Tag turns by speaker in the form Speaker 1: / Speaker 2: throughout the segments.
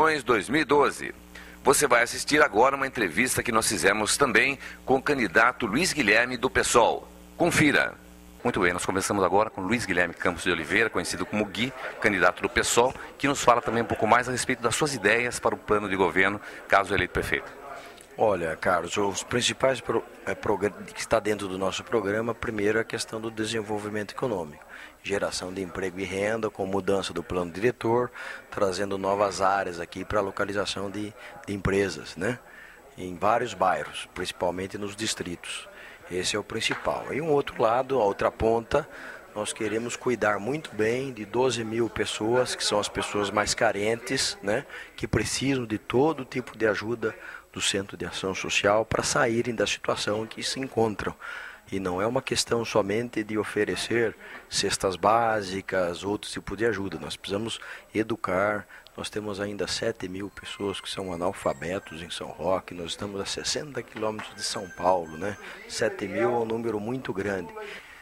Speaker 1: Eleições 2012. Você vai assistir agora uma entrevista que nós fizemos também com o candidato Luiz Guilherme do PSOL. Confira. Muito bem, nós conversamos agora com Luiz Guilherme Campos de Oliveira, conhecido como Gui, candidato do PSOL, que nos fala também um pouco mais a respeito das suas ideias para o plano de governo, caso eleito prefeito.
Speaker 2: Olha, Carlos, os principais que está dentro do nosso programa, primeiro é a questão do desenvolvimento econômico, geração de emprego e renda, com mudança do plano diretor, trazendo novas áreas aqui para a localização de empresas, né? Em vários bairros, principalmente nos distritos. Esse é o principal. E um outro lado, a outra ponta, nós queremos cuidar muito bem de 12 mil pessoas, que são as pessoas mais carentes, né? Que precisam de todo tipo de ajuda do Centro de Ação Social para saírem da situação em que se encontram. E não é uma questão somente de oferecer cestas básicas, outro tipo de ajuda. Nós precisamos educar. Nós temos ainda 7 mil pessoas que são analfabetos em São Roque. Nós estamos a 60 quilômetros de São Paulo, né? 7 mil é um número muito grande.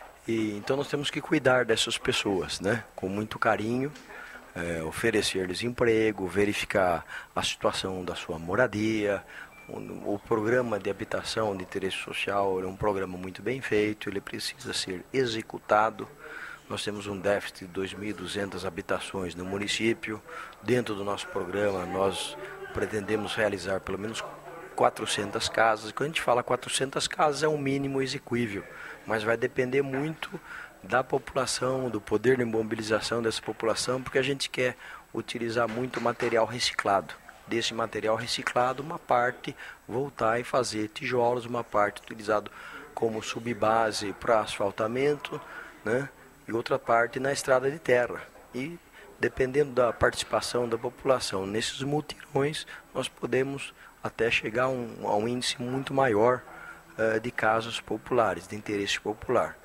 Speaker 2: E então nós temos que cuidar dessas pessoas, né? Com muito carinho. Oferecer-lhes emprego, verificar a situação da sua moradia. O programa de habitação de interesse social é um programa muito bem feito, ele precisa ser executado. Nós temos um déficit de 2.200 habitações no município. Dentro do nosso programa, nós pretendemos realizar pelo menos 400 casas. Quando a gente fala 400 casas, é um mínimo exequível, mas vai depender muito da população, do poder de mobilização dessa população, porque a gente quer utilizar muito material reciclado. Desse material reciclado, uma parte voltar e fazer tijolos, uma parte utilizado como subbase para asfaltamento, né? E outra parte na estrada de terra. E dependendo da participação da população nesses mutirões, nós podemos até chegar a um índice muito maior de casas populares, de interesse popular.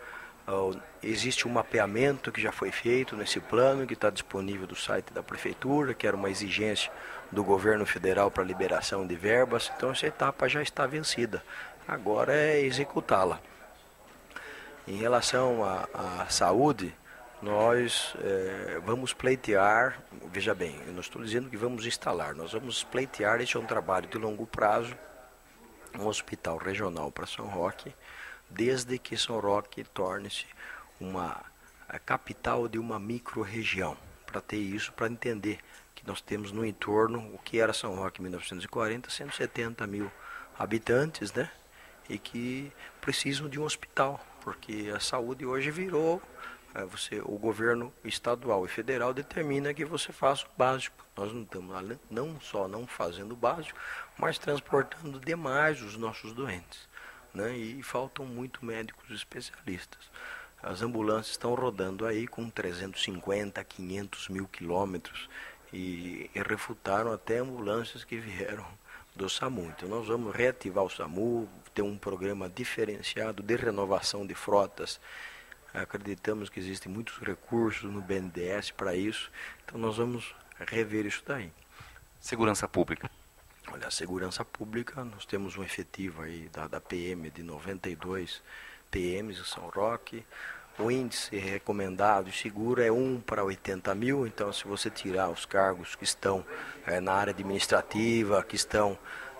Speaker 2: Existe um mapeamento que já foi feito nesse plano, que está disponível do site da Prefeitura, que era uma exigência do governo federal para liberação de verbas. Então essa etapa já está vencida, agora é executá-la. Em relação à saúde, nós vamos pleitear, veja bem, eu não estou dizendo que vamos instalar, nós vamos pleitear, este é um trabalho de longo prazo, um hospital regional para São Roque, desde que São Roque torne-se uma capital de uma micro-região. Para ter isso, para entender que nós temos no entorno o que era São Roque em 1940, 170 mil habitantes, né? E que precisam de um hospital, porque a saúde hoje virou, o governo estadual e federal determina que você faça o básico. Nós não estamos não só não fazendo o básico, mas transportando demais os nossos doentes, né? E faltam muito médicos especialistas. As ambulâncias estão rodando aí com 350, 500 mil quilômetros e refutaram até ambulâncias que vieram do SAMU. Então nós vamos reativar o SAMU, ter um programa diferenciado de renovação de frotas. Acreditamos que existem muitos recursos no BNDES para isso, então nós vamos rever isso daí.
Speaker 1: Segurança pública.
Speaker 2: Olha, a segurança pública, nós temos um efetivo aí da PM de 92 PMs em São Roque. O índice recomendado e seguro é 1 para 80 mil, então se você tirar os cargos que estão na área administrativa, que estão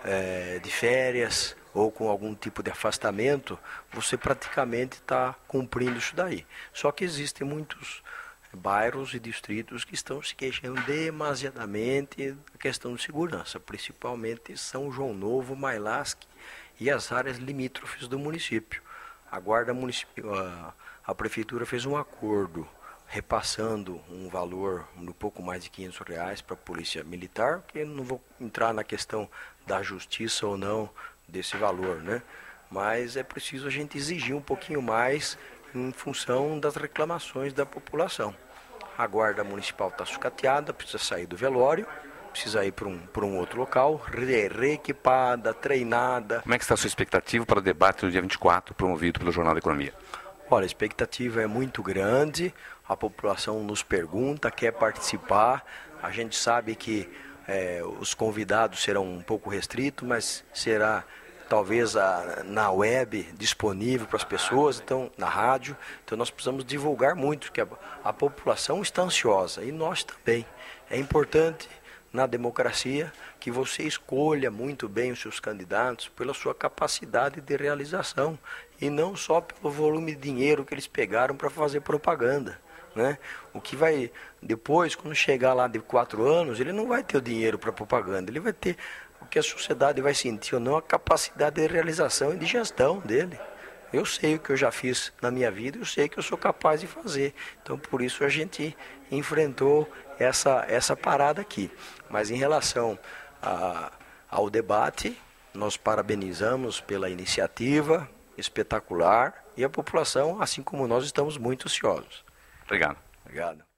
Speaker 2: de férias ou com algum tipo de afastamento, você praticamente está cumprindo isso daí. Só que existem muitos bairros e distritos que estão se queixando demasiadamente da questão de segurança, principalmente São João Novo, Mailasque e as áreas limítrofes do município. A Guarda Municipal, a Prefeitura fez um acordo repassando um valor de pouco mais de R$500 para a Polícia Militar, que eu não vou entrar na questão da justiça ou não desse valor, né? Mas é preciso a gente exigir um pouquinho mais em função das reclamações da população. A Guarda Municipal está sucateada, precisa sair do velório, precisa ir para um outro local, reequipada, treinada.
Speaker 1: Como é que está a sua expectativa para o debate no dia 24, promovido pelo Jornal da Economia?
Speaker 2: Olha, a expectativa é muito grande, a população nos pergunta, quer participar, a gente sabe que os convidados serão um pouco restritos, mas será talvez na web disponível para as pessoas, então na rádio. Então nós precisamos divulgar muito, porque a população está ansiosa e nós também. É importante na democracia que você escolha muito bem os seus candidatos pela sua capacidade de realização e não só pelo volume de dinheiro que eles pegaram para fazer propaganda, né? O que vai depois, quando chegar lá de 4 anos, ele não vai ter o dinheiro para propaganda, ele vai ter o que a sociedade vai sentir ou não, a capacidade de realização e de gestão dele. Eu sei o que eu já fiz na minha vida, eu sei que eu sou capaz de fazer. Então, por isso a gente enfrentou essa parada aqui. Mas em relação ao debate, nós parabenizamos pela iniciativa espetacular e a população, assim como nós, estamos muito ansiosos.
Speaker 1: Obrigado.
Speaker 2: Obrigado.